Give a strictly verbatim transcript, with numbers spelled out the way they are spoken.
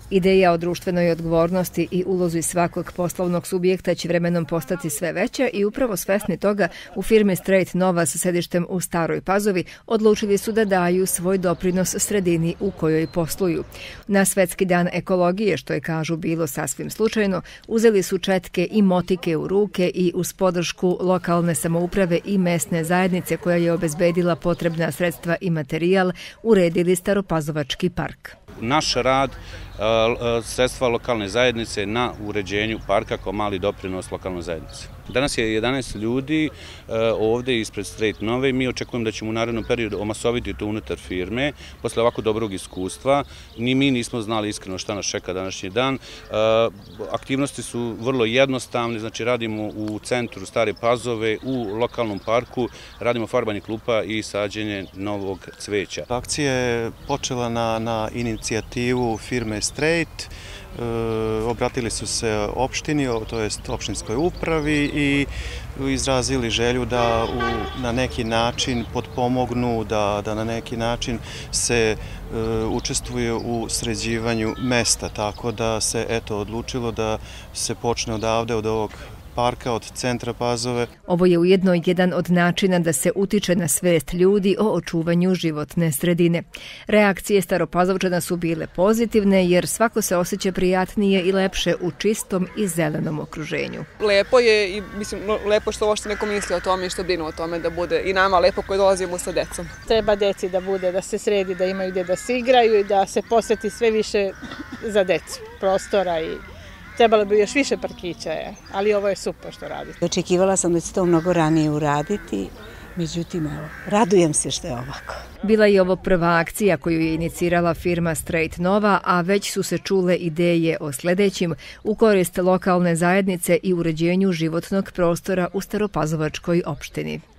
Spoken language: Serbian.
Ideja o društvenoj odgovornosti i ulozi svakog poslovnog subjekta će vremenom postati sve veća i upravo svesni toga u firmi Straight Nova sa sedištem u Staroj Pazovi odlučili su da daju svoj doprinos sredini u kojoj posluju. Na Svetski dan ekologije, što je kažu bilo sasvim slučajno, uzeli su četke i motike u ruke i uz podršku lokalne samouprave i mesne zajednice koja je obezbedila potrebna sredstva i materijal, uredili Staropazovački park. Naš rad, sredstva lokalne zajednice na uređenju parka kao mali doprinos lokalnoj zajednici. Danas je jedanaest ljudi ovdje ispred Straight Nove i mi očekujemo da ćemo u narednom periodu omasoviti to unutar firme. Posle ovako dobrog iskustva, ni mi nismo znali iskreno šta nas čeka današnji dan. Aktivnosti su vrlo jednostavne, znači radimo u centru Stare Pazove, u lokalnom parku, radimo farbanje klupa i sađenje novog cveća. Akcija je počela na, na inicijativu firme Straight. E, obratili su se opštini, to jest opštinskoj upravi i izrazili želju da u, na neki način potpomognu, da, da na neki način se e, učestvuje u sređivanju mesta, tako da se eto odlučilo da se počne odavde od ovog parka, od centra Pazove. Ovo je ujedno jedan od načina da se utiče na svest ljudi o očuvanju životne sredine. Reakcije Staropazovčana su bile pozitivne jer svako se osjeća prijatnije i lepše u čistom i zelenom okruženju. Lepo je i mislim lepo što uopšte neko misli o tome i što brinu o tome da bude i nama lepo koji dolazimo sa decom. Treba deci da bude, da se sredi, da imaju gdje da se igraju i da se posveti sve više za decu, prostora i trebalo bi još više parkića, ali ovo je super što radite. Očekivala sam da će to mnogo ranije uraditi, međutim, evo, radujem se što je ovako. Bila je ovo prva akcija koju je inicirala firma Straight Nova, a već su se čule ideje o sljedećim u korist lokalne zajednice i uređenju životnog prostora u Staropazovačkoj opštini.